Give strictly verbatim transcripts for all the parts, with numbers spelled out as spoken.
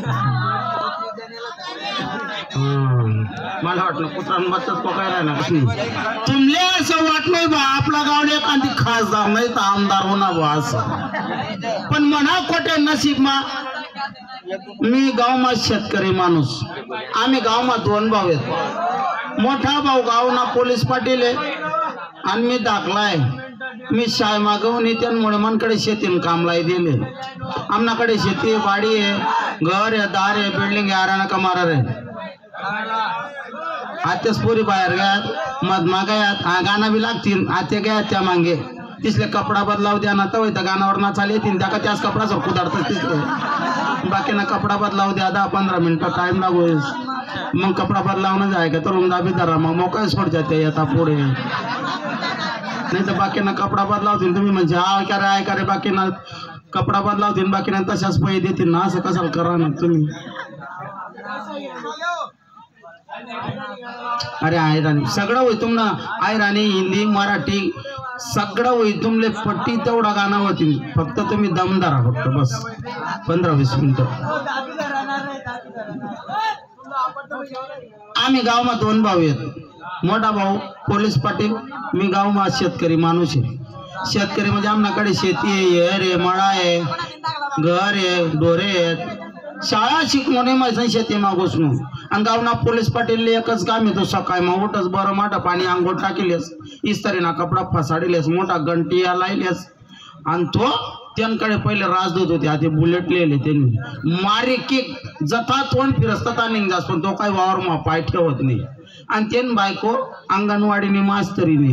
मला वाटलं कुत्रान बचत पकायला ना तुमले असं वाट नाही बा आपला गावले एखादी खासदार नाही तर आमदार होणार बा असं पण म्हणा खोटे नशीब मा मी गावमा शेतकरी माणूस आम्ही गावमा दोन भाऊ आहेत मोठा भाऊ गावना पोलीस पाटील आहे आणि मी दाखलाय मी शाय मागवून त्यामुळे मनकडे शेतीन कामलाई दिले आमनाकडे शेती बाडी आहे घर आहे दार आहे बिल्डिंग आहे आराना कमार आहे आत्याच पोरी बाहेर गयात मधमा गयात हा गाणं बी लागतील आत्या गयात त्या मागे तिसले कपडा बदलाव द्या ना तर त्या गाण्यावर ना चाल येतील त्या का त्याच कपडाच कुदाडतात तिसले बाकीना कपडा बदलाव द्या दहा पंधरा मिनिटं टाइम लागू मग कपडा बदलावणं जाय का तर दाबी धरा मग मोकळी सोड जाते येता पुढे नाही तर बाकीना कपडा बदलावतील तुम्ही म्हणजे हा का रे आहे का रे बाकीना कपडा बदलावतील बाकीना तशाच पैसे देतील ना असं कशाला करा ना तुम्ही अरे आहे राणी सगळं होई तुम ना आहे राणी हिंदी मराठी सगळं होई तुमले पट्टी तेवढा गाणं होतील फक्त तुम्ही दम धरा फक्त बस पंधरा वीस मिनिटं आम्ही गावमा दोन भाऊ आहेत मोठा भाऊ पोलीस पाटील मी गावमा शेतकरी माणूस आहे शेतकरी म्हणजे आमच्याकडे शेती आहे हेर आहे मळा आहे घर आहे डोरे आहेत शाळा शिकवणे माझं शेती मागोसणू आणि गावना पोलीस पाटील एकच काम येतो सकाळी मग उठच बरं माटा पाणी अंघोळ टाकिलेस इस्तारीना कपडा फसाडिलेस मोठा घंटी लायलेस आणि तो त्यांकडे पहिले राजदूत होते आता बुलेट लिहिले त्यांनी मारे की जथा तोंड फिरसता निघ जास पण तो काही वावर मा पाय ठेवत नाही आणि त्यान बायको अंगणवाडीने मास्तरीने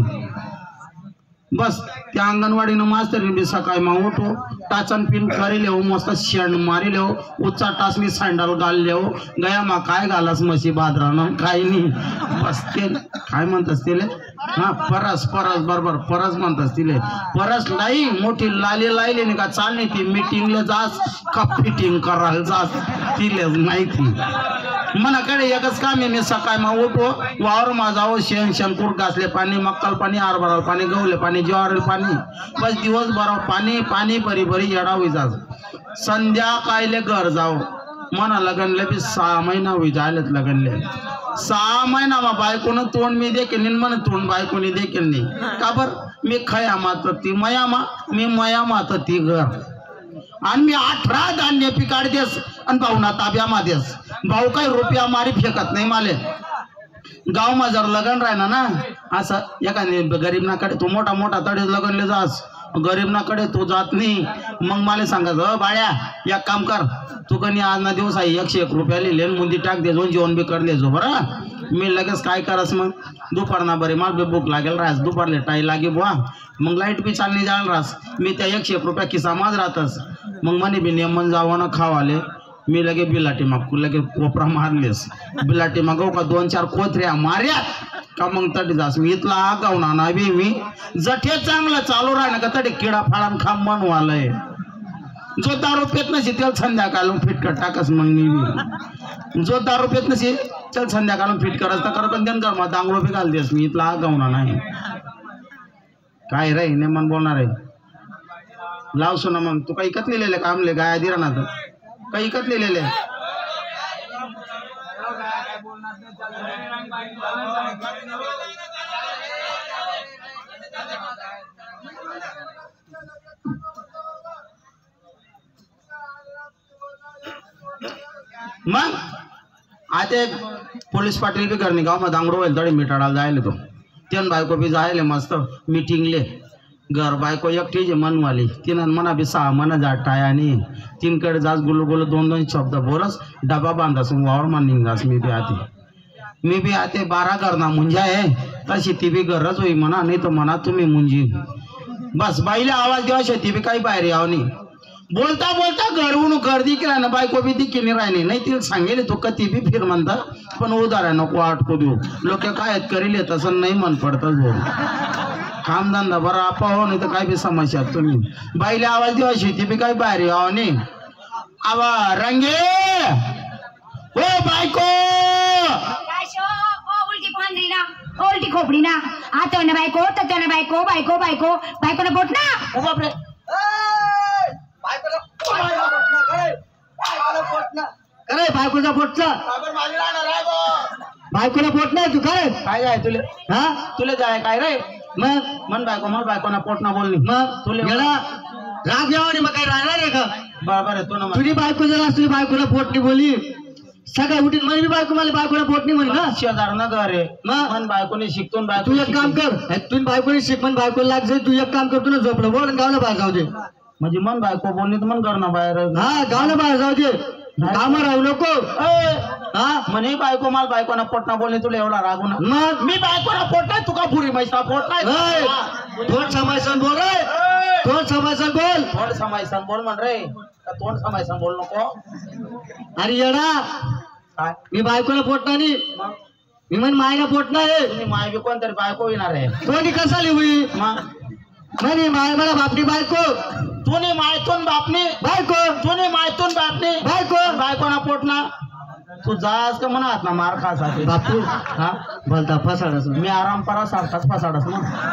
बस त्या अंगणवाडीनं मास्तरीने बी सकाळी मग उठो टाचन पिन करी हो मस्त शेण मारी लेव उच्चा टाचनी सँडल घाल लेव गया मा काय घालास म्हशी बाजरानं काही नाही बस ते काय म्हणतात तिले हा परस परस बरोबर परस म्हणतात तिले परस लाई मोठी लाली लायली नाही का चालली ती मीटिंगला जास का फिटिंग करायला जास तिले माहिती मनाकडे एकच काम आहे मी सकाळी मग उठो वावर माझावं शेण शेणकूर घासले पाणी मक्कल पाणी आरभराल पाणी गवले पाणी ज्वारल पाणी बस दिवसभर पाणी पाणी बरी बरी येडा होई जास संध्याकाळले घर जाओ मना लगनले बी सहा महिना होई जायलेत लगनले सहा महिना मा बायकोनं तोंड मी देखील नाही मन तोंड बायकोनी देखील नाही का बर मी खया मात ती मया मा मी मया मात ती घर आणि मी अठरा धान्य पिकाड देस आणि भाऊना ताब्या मा देस भाऊ काही रुपया मारी फेकत नाही माले गाव मा जर लगन राहिना ना असं एखादी गरीबनाकडे तू मोठा मोठा तडे लगनले जास गरीबनाकडे तू जात नाही मग मला सांगत अ बाळ्या एक काम कर तू कधी आज ना दिवस आहे एकशे एक रुपया लिहिले मुंदी टाक दे जो जेवण बी कर देजो बरं मी लगेच काय करस मग दुपारना बरे मला बी भूक लागेल राहस दुपारले टाई लागे बुवा मग लाईट बी चालणी जायला राहस मी त्या एकशे एक रुपया खिसा माझ राहतस मग मनी बी नेमन जावं ना खावाले मी लगे बिलाटी मागू लगे कोपरा मारलेस बिलाटी मागव का दोन चार कोथऱ्या मार्या का मग तटी जास मी इथला आगावना ना बी मी जठे चांगलं चालू राहिना का तटी किडा फाळान खाम बनवालय जो दारू पेत नसे त्याला संध्याकाळ फिटकट टाकस मग मी जो दारू पेत नसे चल संध्याकाळ फिट करस तर करत पण कर मग दांगडो बी घाल देस मी इथला आगावना नाही काय रे नेमन बोलणार आहे लावसो ना मग तू काही इकत लिहिलेले कामले गाय दिरा ना तर काही इकत लिहिलेले मग आता पोलीस पाटील बी करणे गाव मध्ये दांगडो व्हायला तडी मिटाडाला जायला तो त्यान बायको बी जायले मस्त मीटिंगले घर बायको एकटीचे मनवाली तिनं मना बी सहा मना जाट टायानी तीनकडे जास गुलू गुलू दोन दोन शब्द बोलस डबा बांधास वावर मान निघास मी बी आते मी बी आते बारा करना मुंजा आहे तशी ती बी गरज होई म्हणा नाही तर म्हणा तुम्ही मुंजी बस बाईला आवाज द्यावा शेती बी काही बाहेर यावं नाही बोलता बोलता घरवून गर्दी केला ना बायको बी ती किनी राहिली नाही तिला सांगेल तो कधी बी फिर म्हणता पण उदाहरण नको आटको देऊ लोक काय करील तसं नाही मन पडतं बोल कामधंदा बरं आपा हो नाही तर काय बी समस्या तुम्ही बाईला आवाज देवा शेती बी काही बाहेर यावं नाही आवा रंगे हो बायको उलटी खोपडी ना आता ना बायको तर ना बायको बायको बायको बायको ना बोट ना ओ बापरे अरे बायकोचा पोटचा बायकोला पोट नाही तू काय काय जाय तुले हा तुले जाय काय रे मग मन बायको मन बायको ना पोट ना बोलली मग तुले गेला राग यावं मग काय राहणार आहे का बरोबर आहे तू ना तुझी बायको जर असली बायकोला पोट नाही बोलली सगळ्या उठीत म्हणजे मी बायको मला बायकोला पोट नाही म्हणे ना शेजार न घर आहे मग मन बायकोने शिकतून बायको तू एक काम कर तू बायकोने शिक पण बायकोला लाग जाईल तू एक काम कर तुला झोपलं बोल गावला बाहेर जाऊ दे म्हणजे मन बायको बोलली तर मन करणं बाहेर हा गावला बाहेर जाऊ दे कामं राहू नको ए, हा म्हणे बायको मला बायकोना पोट ना बोलली तुला एवढा रागू ना मग मी बायकोना पोट नाही तुका पुरी मैसा पोट ऐ, नाही तोंड समायसन बोल रे तोंड समायसन बोल तोंड समायसन बोल म्हण रे का तोंड समायसन बोल नको अरे येडा काय मी बायकोला पोट नाही मग मी म्हण मायला पोट नाही तुम्ही माय बी कोणतरी बायको येणार आहे कोणी कसा लिहू मग म्हणे माय मला बापडी बायको तुने मायतून बापनी बायको तुने मायतून बापनी बायको बायको ना पोट ना तू जास का म्हणत ना मार खासाठी बापू हा बोलता फसाडस मी आराम परा सारखाच फसाडस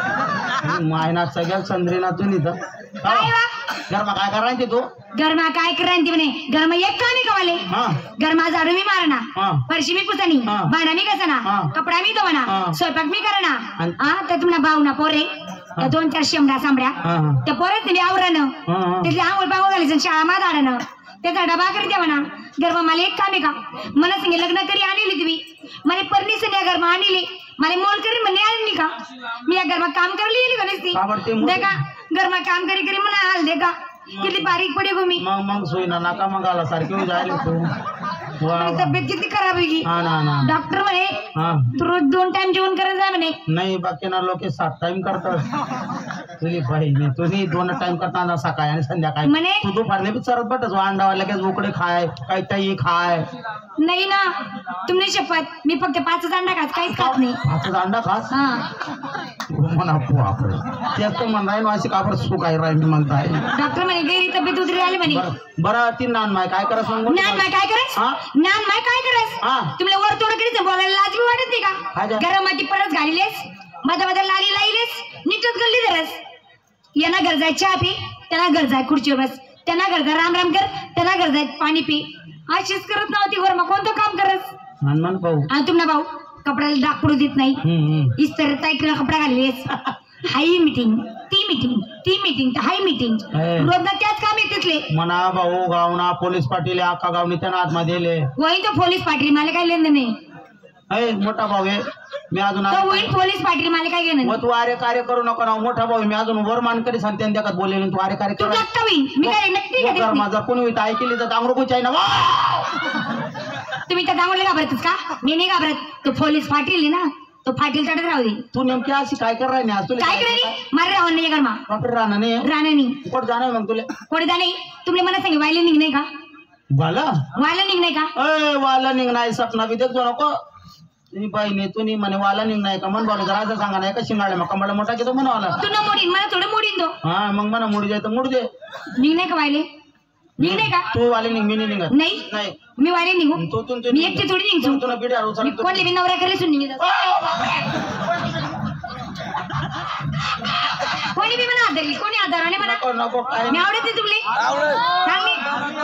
ना मायना सगळ्या चंद्रीना तू निघ काय वा घरमा काय करायची तू घरमा काय करायची म्हणे घरमा एक काम आहे कवाले हा घरमा झाडू मी मारणा हा फरशी मी पुसणी हा. भांडा मी घसना हा. कपडा मी धुवना हा. स्वयंपाक मी करणा आणि- हा तर तुम्हाला भाऊ ना पोरे त्या दोन चार शेंबड्या सांबड्या हा हा त्या पोरेच मी आवरणं हा, हा. त्याची आंघोळ पांघोळ घालायचं शाळा मा धाडणं त्याचा डबा करी द्या म्हणा घरमा मला एक काम आहे का मला सांगे लग्न करी आणली तुम्ही मला परमिशन या घरमा आणली मला मोल करी म्हणे आणली का मी या घरमा काम करायला येईल का का बरं ते नसती मोल- दे का घरमा काम करी करी म्हणा हाल दे का किती बारीक पडे गो मी मग मग सोयीना नाका मग आला सारखी जायला तू वा माझी वा. तब्येत किती खराब आहे की हा ना ना डॉक्टर म्हणे हा तू रोज दोन टाइम जेवण करत जा म्हणे नाही बाकीना लोक सात टाइम करतात तुझी पाहिजे तुम्ही दोन टाइम करताना सकाळी आणि संध्याकाळी म्हणे? तू दुपारने बी चरत बटच अंडावा लगेच उकडे खाय काही काही खाय नाही ना तुम्ही शपथ मी फक्त पाचच अंडा खात काहीच खात नाही हातात अंडा खास हा म्हणा बापरे तेच तर म्हण राहील अशी काबर सुकाय राहील म्हणताय डॉक्टर म्हणे गैरी तब्येत उतरी आली म्हणे बरं बरं ती नान माय काय करा सांगू ज्ञान माय काय करस हा? ज्ञान माय काय करस हा. तुम्हाला वर तोड करीत बोलायला लाज बी वाटत नाही हा का जा. घरामध्ये परत घालीलेस मधा मधा लाली लाईलेस नीटच गल्ली धरस यांना गरजाय चहा पी त्यांना गरजाय खुर्चीवर बस त्यांना गरजा राम राम कर त्यांना गरजाय पाणी पी अशीच करत नव्हती घरमा कोणतं काम करस हनुमान भाऊ आणि तुम्हाला भाऊ कपड्याला डाग पडू देत नाही हम्म, हम्म. इस्तर ताईकडे कपडा घाललेस हाई मीटिंग ती मीटिंग ती मीटिंग हाई मीटिंग हे. रोज त्याच काम आहे तिथले म्हणा भाऊ गावना पोलीस पाटील अख्खा गावनी त्यांना आतमध्ये दिले वही तो पोलीस पाटील मला काय लेणं नाही अय मोठा भाऊ आहे मी अजून तो होईल पोलीस पाटील मला काय घेणं मग नाही. तू आरे कार्य करू नको ना मोठा भाऊ आहे. मी अजून वर मान करी सांगते त्यात बोलले तू आरे कार्य तू कर नक्का होईल मी काय नक्की का देत नाही. माझा कोणी होईल ऐकली तर तांगडू कुचाय ना तुम्ही त्या दांगोडले घाबरतच का मी नाही घाबरत तो पोलीस पाटील आहे ना तो पाटील तडत राहू दे तू नेमकी अशी काय कर राही आज तुला काय करे मारे राहून नाही घरमा बापरे राहणार नाही राहण्यानी कुठं जाणार मग तुला कोणी जा नाही तुम्ही मला सांगे वायले निघ नाही का वाला वायला निघ नाही का अय वाला निघणार सपना बी देखतो नको तुम्ही बहिणी तुम्ही म्हणे वाला निघणार का मन बोलायचं राहायचं सांगा नाही का शिंगाळे मग कमळा मोठा घेतो म्हणावाला तू न मोडीन मला थोडं मोडीन तो हा मग म्हणा मुडी जाय तर मुड दे निघ नाही का वायले निघ नाही का तू वाले निघ मी नाही निघत नाही नाही मी वायले निघू तू तू तू मी एकटी थोडी निघतो तुला बिड्या मी कोणले बी नवरा करले सुन निघत कोणी बी म्हणा आदरली कोणी आदरवाने म्हणा नको नको काय मी आवडते तुमले चांगली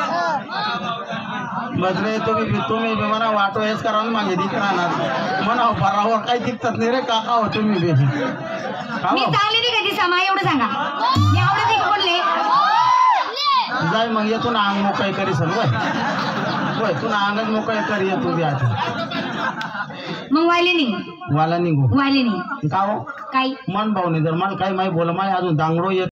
बदले तुम्ही तुम्ही बी म्हणा वाटो हेच करा ना मागे दिख राहणार म्हणा परावर काही दिखतात नाही रे काका हो तुम्ही बी हा मी हो. चांगली नाही कधी समा एवढं सांगा मी आवडते का कोणले जाय मग येतो ना अंग मोकळे करी सर वय वय तू ना अंगच मोकळे करी येतो बी आता मग वायले निघ वाला निघू वायले निघ का हो काही मन भाऊ नाही जर मला काही माहिती बोला मला अजून दांगडो येत